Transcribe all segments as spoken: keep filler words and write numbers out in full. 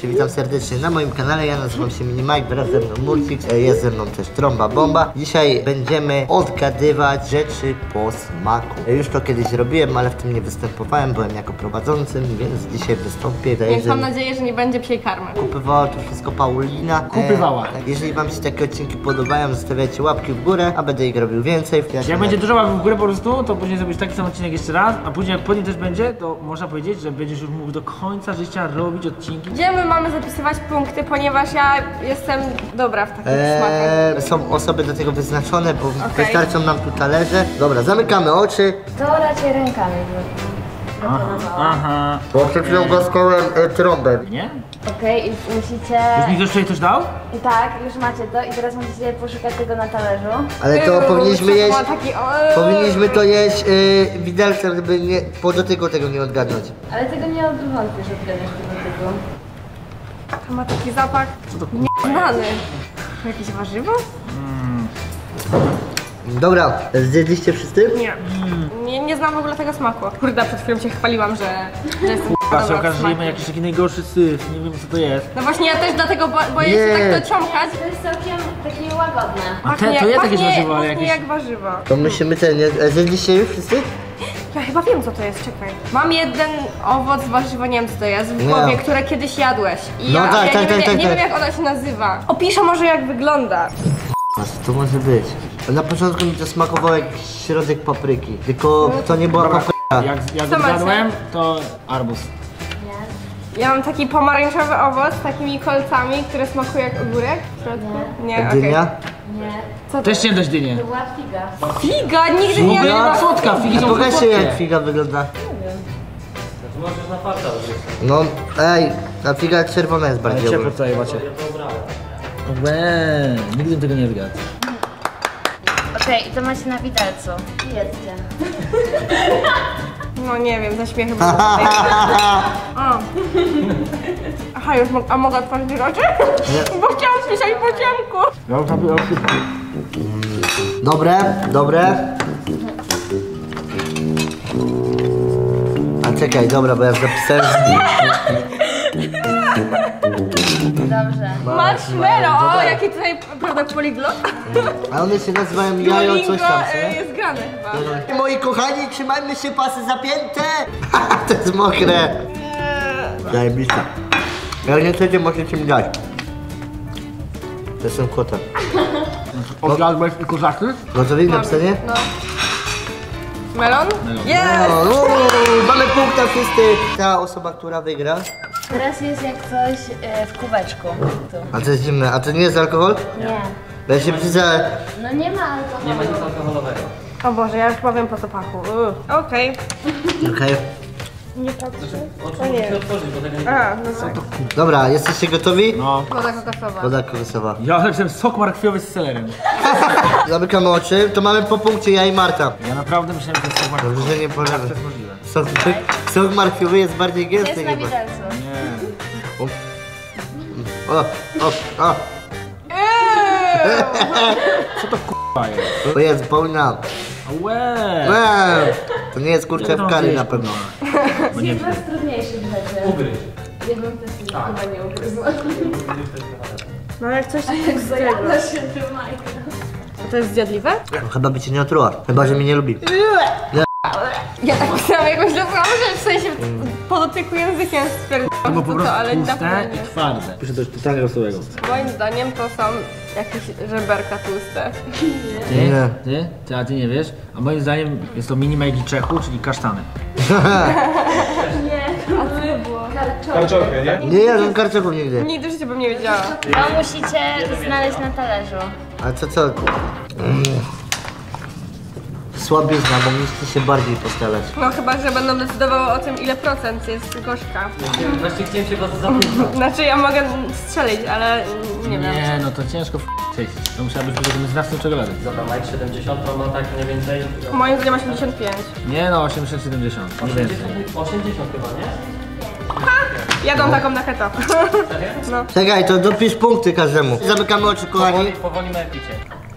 Witajcie, witam serdecznie na moim kanale. Ja nazywam się Mini Mike, wraz ze mną Multix, jest ze mną też Tromba Bomba. Dzisiaj będziemy odgadywać rzeczy po smaku. Już to kiedyś robiłem, ale w tym nie występowałem, byłem jako prowadzącym, więc dzisiaj wystąpię. Więc mam nadzieję, że nie będzie psiej karmy. Kupywała to wszystko Paulina. Kupywała. E, jeżeli wam się takie odcinki podobają, zostawiajcie łapki w górę, a będę ich robił więcej. Jak będzie dużo łapek w górę po prostu, to później zrobisz taki sam odcinek jeszcze raz, a później jak po nim też będzie, to można powiedzieć, że będziesz już mógł do końca życia robić odcinki. Gdzie my mamy zapisywać punkty, ponieważ ja jestem dobra w takich Eee, smakach. są osoby do tego wyznaczone, bo Okay. wystarczą nam tu talerze. Dobra, zamykamy oczy. To raczej rękami. Aha, aha. Bo przed chwilą głaskałem e, trąbę. Nie? Okej, i musicie... Już mi ktoś tutaj coś dał? I tak, już macie to i teraz musicie poszukać tego na talerzu. Ale to Yy, powinniśmy to jeść. było taki, o, Powinniśmy to jeść yy, widelcem, żeby nie, po dotyku tego nie odgadnąć. Ale tego nie odwątpisz, że odgadniesz tego typu. To ma taki zapach nieznany. Jakieś warzywo? Dobra, zjedliście wszyscy? Nie. nie. Nie znam w ogóle tego smaku. Kurde, przed chwilą się chwaliłam, że, że jestem Chyba się dobra w okaże, że smaku. mamy jakiś taki najgorszy syf, nie wiem co to jest. No właśnie, ja też dlatego bo, boję Nie. się tak dociągać. To jest całkiem takie łagodne. A te, to jest jakieś warzywo, ale pachnie jakieś... jak warzywo. To musimy ten, nie, e, zjedliście już wszyscy? Ja chyba wiem, co to jest, czekaj. Mam jeden owoc, warzywo, nie wiem co to jest, w głowie, Nie. które kiedyś jadłeś. I No ja, tak, ja tak, nie, tak, wiem, tak, nie tak. wiem, jak ona się nazywa. Opiszę może, jak wygląda. A co to może być? Na początku mi to smakowało jak środek papryki, tylko to nie była papryka. Jak, jak Co macie? zgadłem, to arbuz. Ja mam taki pomarańczowy owoc z takimi kolcami, które smakuje jak ogórek w środku. Nie, okej. Dynia? Nie. Co to? Też chciałem dać dynię. To była figa. Figa, nigdy nie Figa jadłam. słodka, figi są Pokażcie słodkie. jak figa wygląda. No, ej, ta figa czerwona jest Ale bardziej. ciepło tutaj macie. Łe, nigdy bym tego nie zgadł. Okej, i to macie na widelcu. Jedzcie. No nie wiem, za śmiechy było. O. Aha, już mo a mogę otworzyć oczy? Bo chciałam spisać po ciemku. Ja już napiłem szybko. Dobre, dobre. A czekaj, dobra, bo ja zapisałem. Dobrze. Marshmallow, o, jaki tutaj produkt poliglot. A one się nazywają jajo coś tam, Duolingo, co? e, jest grane chyba. Moi kochani, trzymajmy się, pasy zapięte! To jest mokre! Zajebista. Jak nie chcecie, możecie mi dać. To jestem kotem. Odjadłeś i kozaczy? Gotowi na pisanie? No. Melon? Melon. Jest! No, uuu, mamy punkta wszyscy. Ta osoba, która wygra. Teraz jest jak coś e, w kubeczku. Tu. A to jest zimne, a to nie jest alkohol? Nie. Bo ja się przyznałem. No nie ma alkoholu. O Boże, ja już powiem po zapachu. Uuu, Okej. Okej. Nie patrzę. O nie. A, no tak. Dobra, jesteście gotowi? No. Woda kokosowa. Woda kokosowa. Ja napisałem sok markwiowy z selerem. Zamykamy oczy, to mamy po punkcie ja i Marta. Ja naprawdę myślałem, że to jest sok markwiowy. Dobrze, że nie polewam. To jest możliwe. Sok, sok markwiowy jest bardziej gęsty Jest na chyba. widelcu. Nie. O, o, o. Eee! Co to k***a jest? To jest Paulina. Łe. Eee, to nie jest kurczę w kary na pewno. Bo nie Coraz trudniejszych rzeczy. Ugryź. Jedną też chyba nie ugryzła. No jak coś tak z tego. się trzymaj. A to jest zjadliwe? No, chyba by cię nie otruła, chyba że mnie nie lubi. Ja tak pisałam jakąś dobrą rzecz, w sensie po dotyku językiem stwierdziłam, To było po że to, prostu ale na tłuste pewno i nie. twarde. Piszę coś totalnie rosowego. Moim zdaniem to są jakieś żeberka tłuste. Ty? Nie. Ty? Ty? A ty nie wiesz? A moim zdaniem jest to mini Majki Czechu, czyli kasztany. Karczorkę, nie? Nie jadłem karczoków nigdy. Nigdy w życiu bym nie wiedziała. To musicie znaleźć na talerzu. A co co? Mm. Słabizna, bo musicie się bardziej postarać. No chyba, że będą decydowały o tym, ile procent jest gorzka. Właśnie chciałem się was zapytać. Znaczy ja mogę strzelić, ale nie wiem. Nie, no to ciężko przejść. To musiałabyś być jakimś znawcą czekolady. Dobra, Mike siedemdziesiąt, to ma tak mniej więcej... Moim zdaniem osiemdziesiąt pięć. Nie no, osiemdziesiąt siedemdziesiąt. Nie więcej. osiemdziesiąt chyba, nie? Jadą taką na keto. No. Czekaj, to dopisz punkty każdemu. Zamykamy oczy, kochani. Powoli, powoli moje picie.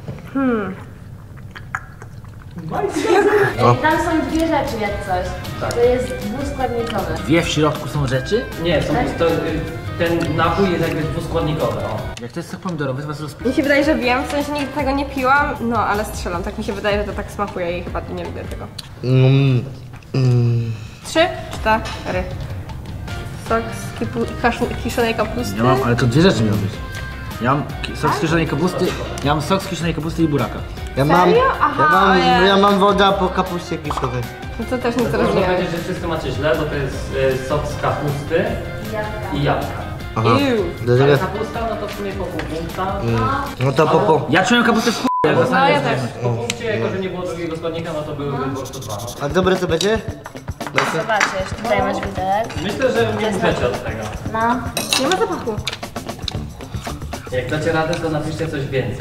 O. Tam są dwie rzeczy jak coś. To jest dwuskładnikowe. Dwie w środku są rzeczy? Nie, są, to, y, ten napój jest jakby dwuskładnikowy. O. Jak to jest sok pomidorowy, z was rozpi... Mi się wydaje, że wiem, w sensie nigdy tego nie piłam, no ale strzelam, tak mi się wydaje, że to tak smakuje i chyba nie lubię tego. Mm, mm. Trzy, cztery. Sok z kipu, kasz, kiszonej kapusty. Ja mam, ale to dwie rzeczy miały być. Ja mam ki- sok z kiszonej kapusty, ja mam sok z kiszonej kapusty i buraka. Ja mam, Serio? ja Aha, mam, ojej. ja mam wodę po kapuście kiszowej. No to też nic Można rozumiem. powiedzieć, że wszystko macie źle, bo to jest y, sok z kapusty i jabłka. Aha. Iu. Do Ale tego, kapusta, no to w sumie po pół punkta. no to po, po. Ja czułem kapustę w chuj, jak No ja zastanawiam też. się. Po punkcie, jako że nie było drugiego składnika, no to byłyby po prostu dwa. No. A dobre to będzie? Zobaczysz, tutaj masz widelec. Myślę, że nie umrzecie od tego. No. Nie ma zapachu. Jak dacie radę, to napiszcie coś więcej.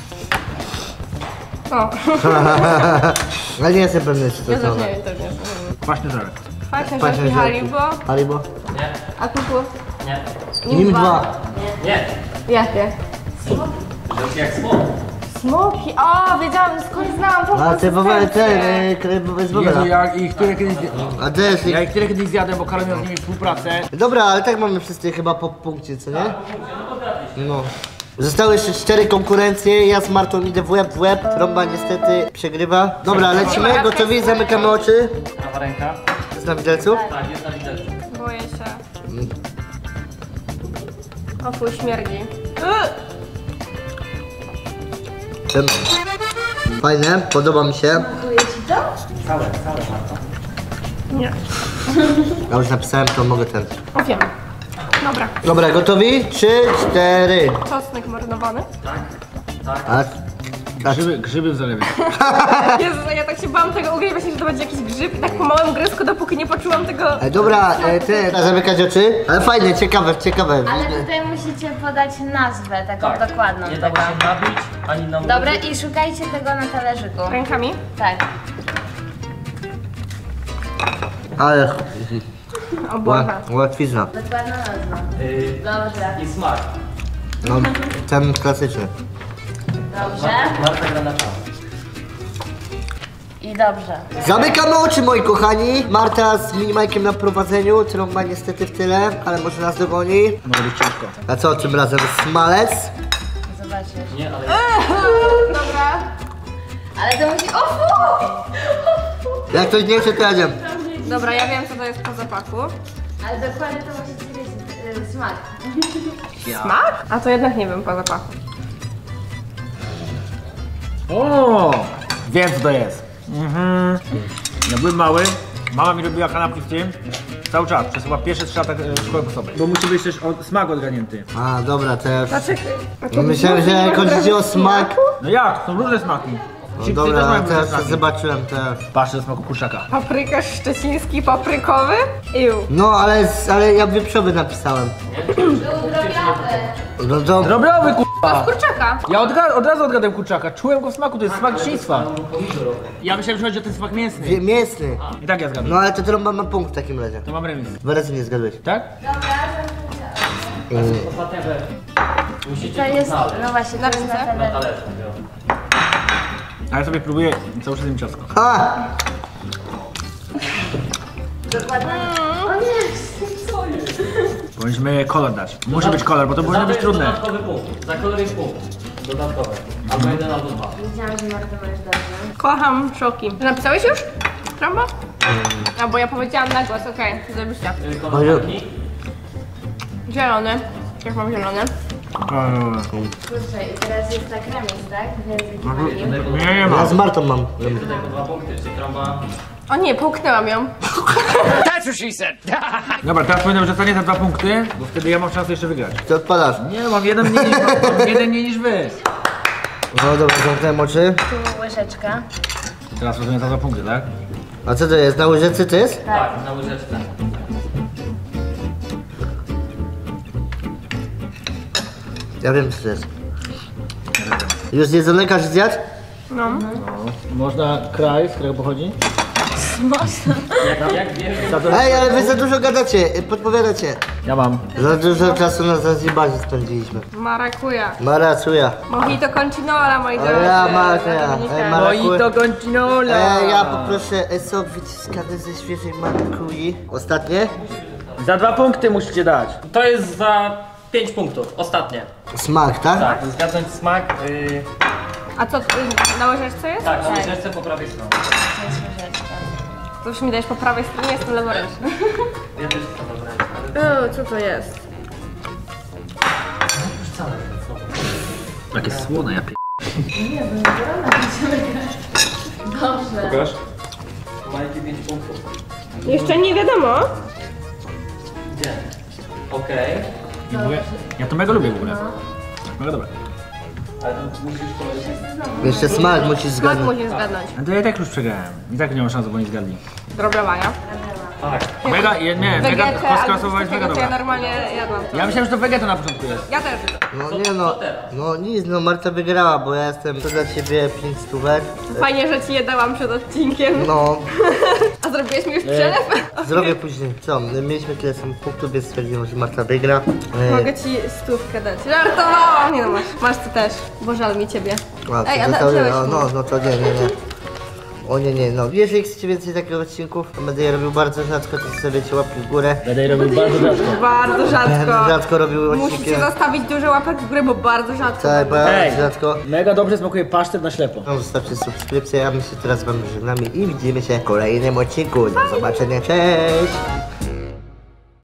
O, Ale nie jestem pewny, czy to ja też są. nie wiem, też nie wiem. Kwaśny żelek. Fajne Kwaśne rzeczy, żelki. Haribo, Haribo? Nie, a kuku? nie, Nim dwa. nie. Jakie? Rzecz jak słod. Smoki, o, wiedziałam, skąd znałam tą A te bobele, te, konsystencję. e, kremowe z Jezu, bobela. ja ich tyle kiedyś... A też, Ja ich tyle kiedyś zjadłem, bo Karol miał z nimi współpracę. dobra, ale tak mamy wszyscy chyba po punkcie, co nie? No. Zostały jeszcze cztery konkurencje, ja z Martą idę w łeb w łeb, Trąba niestety przegrywa. Dobra, lecimy, gotowi, zamykamy oczy. Prawa ręka. Jest na widelcu? Tak, jest na widelcu. Boję się. O, fuj, śmierdzi. Ugh. Tym. Fajne, podoba mi się. Całe, całe Marta. Nie. Ja już napisałem, to mogę ten. O, wiem. Dobra. Dobra, gotowi? Trzy, cztery. Czosnek marynowany. Tak, tak. A, a, Grzyby, grzyby w zalewie. Jezu, ja tak się bałam tego ugryźć, właśnie, że to będzie jakiś grzyb i tak po małym grysku, dopóki nie poczułam tego... e, dobra, e, ty, a zamykać oczy? Ale fajne, ciekawe, ciekawe. Ale tutaj musicie podać nazwę, taką Tak. dokładną Nie tego. dało się nabić, ani nam Dobra, i szukajcie tego na talerzyku. Rękami? Tak. Ale, O Boże. ła- łatwizna. Dokładna nazwa. Yy, Dobrze. I smak. No, ten klasyczny. Dobrze. Marta gra na czas. I dobrze. Zamykamy oczy, moi kochani. Marta z minimajkiem na prowadzeniu, Trąba niestety w tyle, ale może nas dogoni. Może być ciężko. A co tym razem? Smalec? Zobaczysz. Nie, ale... Dobra. Ale to musi... O fu! Jak ktoś nie chce, to ja wiem. Dobra, ja wiem, co to jest po zapachu. Ale dokładnie to musicie wiedzieć. y, Smak. Smak? A to jednak nie wiem po zapachu. O! Wiem co to jest. Mhm. Ja byłem mały, mama mi robiła kanapki w tym. Cały czas, przez chyba pierwsze trzy lata e, szkoły podstawowej. Bo musi być też od, smak odganięty. A, dobra, to ja już... Znaczy, No myślałem, że jak chodzi o smak... No jak? Są różne smaki. No Chipsy dobra, też mają ale różne teraz smaki. zobaczyłem te... Patrzę do smaku kurczaka. paprykarz szczeciński paprykowy? Iu. No, ale, ale ja wieprzowy napisałem. No to... Drobiowy kurwa! Kurczaka. Ja od, od razu odgadłem kurczaka, czułem go w smaku, to jest smak dzieciństwa. Ja myślałem, że chodzi o ten smak mięsny. Wie- Mięsny. I tak ja zgadłem. No ale to Trąba ma punkt w takim razie. To mam remis. Dwa razy nie zgadłeś. Tak? Ostatnia rzecz. Musicie To jest... znaleźć. No właśnie, to jest na Napisy? Na talerzu. talerzu. jo. A ja sobie próbuję cały czas tym ciastko. A! Dokładnie. O nie! Powinniśmy kolor dać. Musi być kolor, bo to powinno być Za trudne. Dodatkowy punkt. Za kolor jest punkt. Dodatkowy. Albo jeden, albo dwa. Wiedziałam, że Marta masz dobrze. Kocham szoki. Napisałeś już? Trąba? A bo ja powiedziałam na głos, okej, okay, zajebiście. Yy, Kolor taki. Zielony. Jak mam zielony? Kurczę, i teraz jest tak remis, tak? Więc Nie, nie Ja ma. z Martą mam. Tutaj po dwa punkty, czyli trąba. O nie, połknęłam ją. Dobra, teraz powinno być zostanie za dwa punkty, bo wtedy ja mam szansę jeszcze wygrać. Ty odpadasz. Nie, mam jeden mniej niż, mam jeden mniej niż wy. No dobra, zamknąłem oczy. tu łyżeczka. Teraz rozumiem za dwa punkty, tak? A co to jest? Na łyżeczce to jest? Tak, na łyżeczce. Ja wiem co to jest. Już zjedzony, każdy zjadł? No. Można kraj, z którego pochodzi? Jak, jak wiesz, Ej, ale wy za dużo gadacie, podpowiadacie. Ja mam. Za dużo czasu na Zanzibarze spędziliśmy. Marakuja. Maracuja. Mojito concinola, moi drodzy. ja marakuja. Dominika. Ej, Mara- Mojito continuola. Ej, ja poproszę e, sok wyciskany ze świeżej marakui. Ostatnie? Za dwa punkty musicie dać. To jest za pięć punktów, ostatnie. Smak, tak? Tak, zgadnąć smak. Yy, A co, y, na łyżeczce jest? tak, na łyżeczce po prawej stronie. To już mi dajesz po prawej stronie, jestem leworęczny. Ja też chcę dobrać. O, co to jest? Jakie słone, ja p... Pokaż. Macie pięć punktów. Jeszcze nie wiadomo. Gdzie? Okej. Dziękuję. Ja to mega lubię w ogóle. Mega dobre. Ale to musisz powiedzieć. Jeszcze smak musisz Smak zgadnąć. musisz zgadnąć. No to ja i tak już przegrałem. I tak nie mam szans, bo nie zgadli. Drobiowania. Tak. Mega, je- nie, mega, Wegetę albo kostklasowa coś jest mega takiego, to ja dobra. normalnie jadłam to. Ja myślałem, że to wegeta na początku jest. Ja też. No nie no, no nic, no Marta wygrała, bo ja jestem to dla ciebie pięć stówek. Fajnie, że ci je dałam przed odcinkiem. No, A zrobiłeś mi już przelew? zrobię później. Co, mieliśmy tyle samych punktów, więc stwierdziłem, że Marta wygra. E, Mogę ci stówkę dać. Żartowałam! Nie no, masz. Masz ty też, bo żal mi ciebie. a, Ej, a to- da- to- wziąłeś o, mi. no, no to nie, nie, nie. O nie, nie, no. Jeżeli chcecie więcej takich odcinków, to będę je robił bardzo rzadko, to zostawiacie łapki w górę. Będę robił bardzo rzadko. Bardzo Będę rzadko. rzadko robił Musicie odcinki. zostawić dużo łapek w górę, bo bardzo rzadko. Tak, bardzo Ej, rzadko. mega dobrze smakuje pasztet na ślepo. No, zostawcie subskrypcję, a my się teraz wam żegnamy i widzimy się w kolejnym odcinku. Do zobaczenia, cześć!